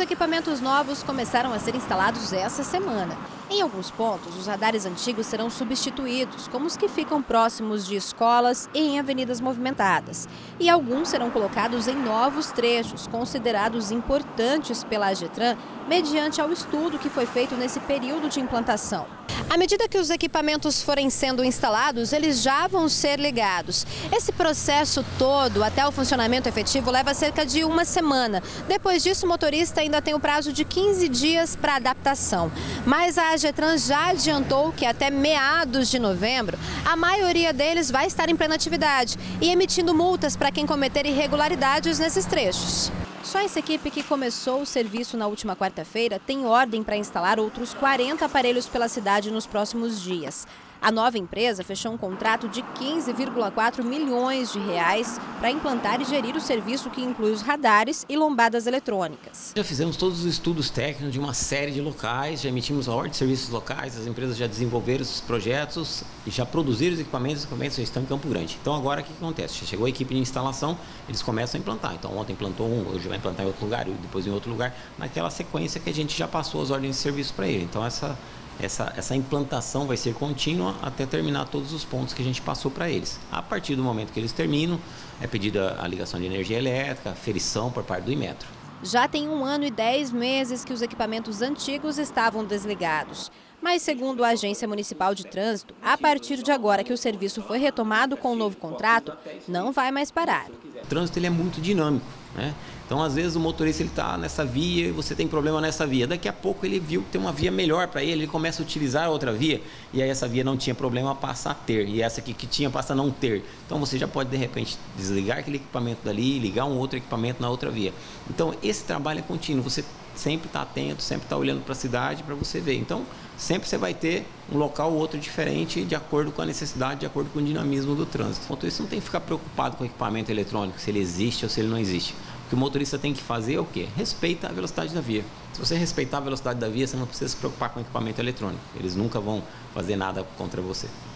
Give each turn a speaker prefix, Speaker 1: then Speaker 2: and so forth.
Speaker 1: equipamentos novos começaram a ser instalados essa semana. Em alguns pontos, os radares antigos serão substituídos, como os que ficam próximos de escolas e em avenidas movimentadas. E alguns serão colocados em novos trechos, considerados importantes pela AGETRAN, mediante ao estudo que foi feito nesse período de implantação. À medida que os equipamentos forem sendo instalados, eles já vão ser ligados. Esse processo todo, até o funcionamento efetivo, leva cerca de uma semana. Depois disso, o motorista ainda tem o prazo de 15 dias para adaptação. Mas a AGETRAN já adiantou que até meados de novembro, a maioria deles vai estar em plena atividade e emitindo multas para quem cometer irregularidades nesses trechos. Só essa equipe que começou o serviço na última quarta-feira tem ordem para instalar outros 40 aparelhos pela cidade nos próximos dias. A nova empresa fechou um contrato de 15,4 milhões de reais para implantar e gerir o serviço que inclui os radares e lombadas eletrônicas.
Speaker 2: Já fizemos todos os estudos técnicos de uma série de locais, já emitimos a ordem de serviços locais, as empresas já desenvolveram esses projetos e já produziram os equipamentos já estão em Campo Grande. Então agora o que acontece? Já chegou a equipe de instalação, eles começam a implantar. Então ontem implantou um, hoje vai implantar em outro lugar, depois em outro lugar, naquela sequência que a gente já passou as ordens de serviço para ele. Então essa implantação vai ser contínua até terminar todos os pontos que a gente passou para eles. A partir do momento que eles terminam, é pedida a ligação de energia elétrica, aferição por parte do Inmetro.
Speaker 1: Já tem 1 ano e 10 meses que os equipamentos antigos estavam desligados. Mas, segundo a Agência Municipal de Trânsito, a partir de agora que o serviço foi retomado com o novo contrato, não vai mais parar.
Speaker 2: O trânsito ele é muito dinâmico, né? Então, às vezes, o motorista está nessa via e você tem problema nessa via. Daqui a pouco ele viu que tem uma via melhor para ele começa a utilizar outra via e aí essa via não tinha problema, passa a ter. E essa aqui que tinha passa a não ter. Então, você já pode, de repente, desligar aquele equipamento dali e ligar um outro equipamento na outra via. Então, esse trabalho é contínuo. Você sempre está atento, sempre está olhando para a cidade para você ver. Então, sempre você vai ter um local ou outro diferente de acordo com a necessidade, de acordo com o dinamismo do trânsito. O motorista não tem que ficar preocupado com o equipamento eletrônico, se ele existe ou se ele não existe. O que o motorista tem que fazer é o quê? Respeita a velocidade da via. Se você respeitar a velocidade da via, você não precisa se preocupar com o equipamento eletrônico. Eles nunca vão fazer nada contra você.